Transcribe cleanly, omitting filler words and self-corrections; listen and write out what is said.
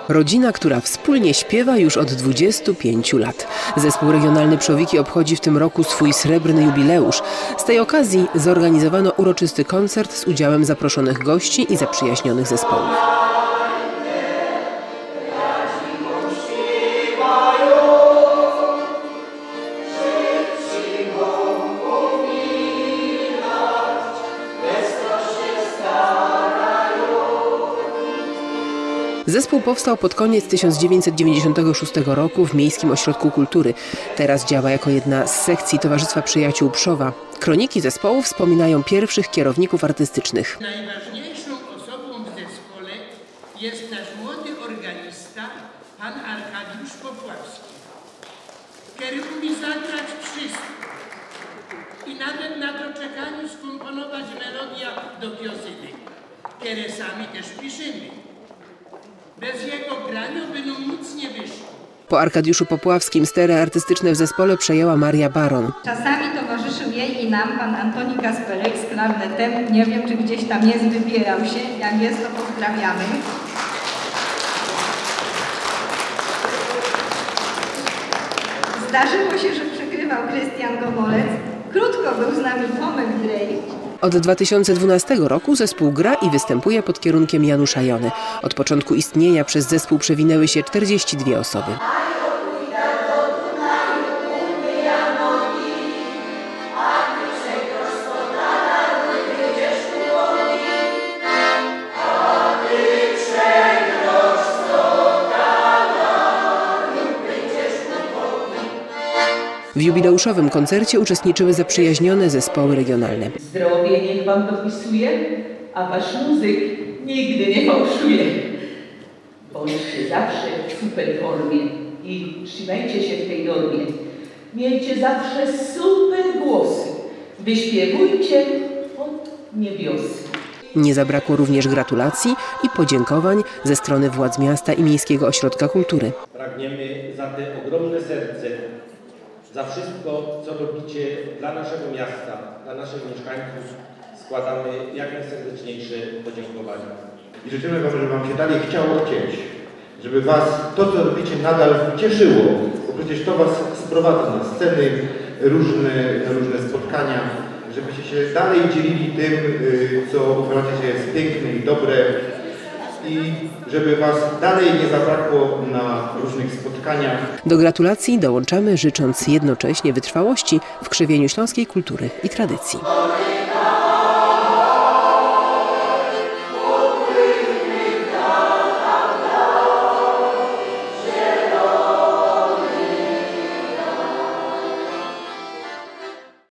Rodzina, która wspólnie śpiewa już od 25 lat. Zespół regionalny Przowiki obchodzi w tym roku swój srebrny jubileusz. Z tej okazji zorganizowano uroczysty koncert z udziałem zaproszonych gości i zaprzyjaźnionych zespołów. Zespół powstał pod koniec 1996 roku w Miejskim Ośrodku Kultury. Teraz działa jako jedna z sekcji Towarzystwa Przyjaciół Przowa. Kroniki zespołu wspominają pierwszych kierowników artystycznych. Najważniejszą osobą w zespole jest nasz młody organista, pan Arkadiusz Popławski, który umie zagrać wszystko i nawet na doczekaniu skomponować melodia do piosenek, które sami też piszemy. Bez jego grania by nam nic nie wyszło. Po Arkadiuszu Popławskim stery artystyczne w zespole przejęła Maria Baron. Czasami towarzyszył jej i nam pan Antoni Kasperek z klarnetem. Nie wiem, czy gdzieś tam jest, wybierał się. Jak jest, to pozdrawiamy. Zdarzyło się, że przegrywał Krystian Gomolec. Krótko był z nami Tomek Drejk. Od 2012 roku zespół gra i występuje pod kierunkiem Janusza Jony. Od początku istnienia przez zespół przewinęły się 42 osoby. W jubileuszowym koncercie uczestniczyły zaprzyjaźnione zespoły regionalne. Zdrowie niech wam dopisuje, a wasz muzyk nigdy nie fałszuje. Bądźcie zawsze w super formie i trzymajcie się w tej normie. Miejcie zawsze super głosy. Wyśpiewujcie od niebioski. Nie zabrakło również gratulacji i podziękowań ze strony władz miasta i Miejskiego Ośrodka Kultury. Pragniemy za te ogromne serce, za wszystko, co robicie dla naszego miasta, dla naszych mieszkańców, składamy jak najserdeczniejsze podziękowania. I życzymy wam, żeby wam się dalej chciało chcieć, żeby was to, co robicie, nadal cieszyło, bo przecież to was sprowadza na sceny, na różne spotkania, żebyście się dalej dzielili tym, co uważacie, że jest piękne i dobre, i żeby was dalej nie zabrakło na różnych spotkaniach. Do gratulacji dołączamy, życząc jednocześnie wytrwałości w krzewieniu śląskiej kultury i tradycji.